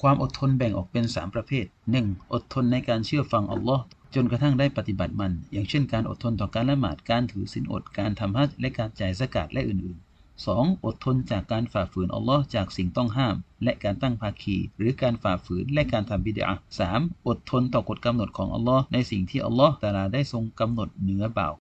ความอดทนแบ่งออกเป็น3ประเภท 1. อดทนในการเชื่อฟังอัลลอฮ์จนกระทั่งได้ปฏิบัติมันอย่างเช่นการอดทนต่อการละหมาดการถือศีลอดการทำฮัจญ์และการจ่ายซะกาตและอื่นๆ 2. อดทนจากการฝ่าฝืนอัลลอฮ์จากสิ่งต้องห้ามและการตั้งภาคีหรือการฝ่าฝืนและการทำบิดอะห์ 3. อดทนต่อกฎกำหนดของอัลลอฮ์ในสิ่งที่อัลลอฮ์ตะอาลาได้ทรงกำหนดเหนือบ่าว